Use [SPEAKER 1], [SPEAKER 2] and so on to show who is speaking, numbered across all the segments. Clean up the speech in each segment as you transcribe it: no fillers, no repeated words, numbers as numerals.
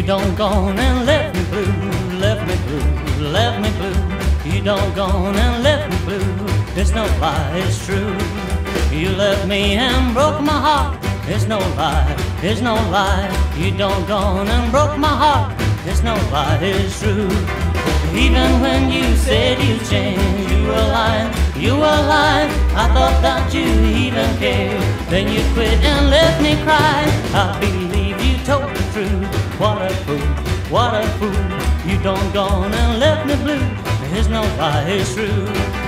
[SPEAKER 1] don't gone and left me blue, left me blue, left me blue. You don't gone and left me blue. It's no lie, it's true. You left me and broke my heart. It's no lie, it's no lie. You don't gone and broke my heart. It's no lie, it's true. Even when you said you changed, you were lying, you were lying. I thought that you even cared. Then you quit and left me cry. I believe you told the truth. What a fool, what a fool. You don't gone and left me blue. There's no lie, it's true.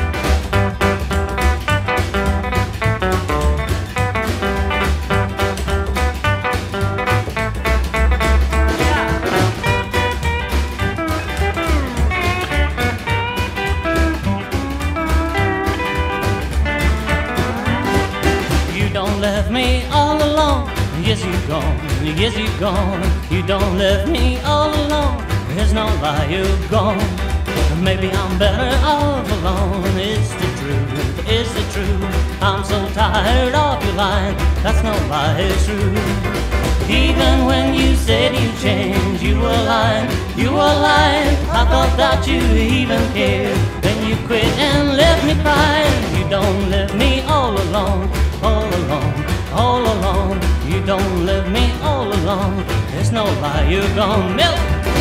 [SPEAKER 1] Left me all alone. Yes, you're gone. Yes, you're gone. You don't left me all alone. There's no lie, you're gone. Maybe I'm better off alone. It's the truth. It's the truth. I'm so tired of your lying. That's no lie, it's true. Even when you said you changed, you were lying. You were lying. I thought that you even cared. Then you quit and left me crying. You don't leave me all alone. All alone, all alone. You don't leave me all alone. There's no lie, you're gone. Milk.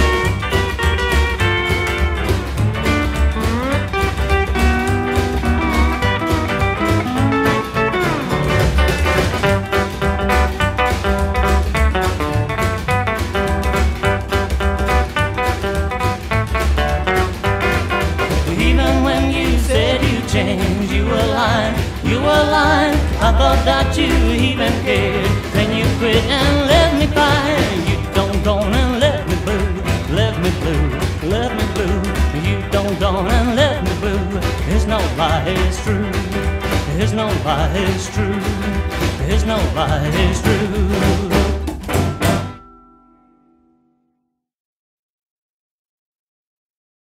[SPEAKER 1] Even when you said you changed, you were lying. You were lying. I thought that you even cared. Then you quit and left me crying. You don't go and left me blue, left me blue, left me blue. You don't go and left me blue. There's no lie, it's true. There's no lie, it's true. There's no lie, it's true.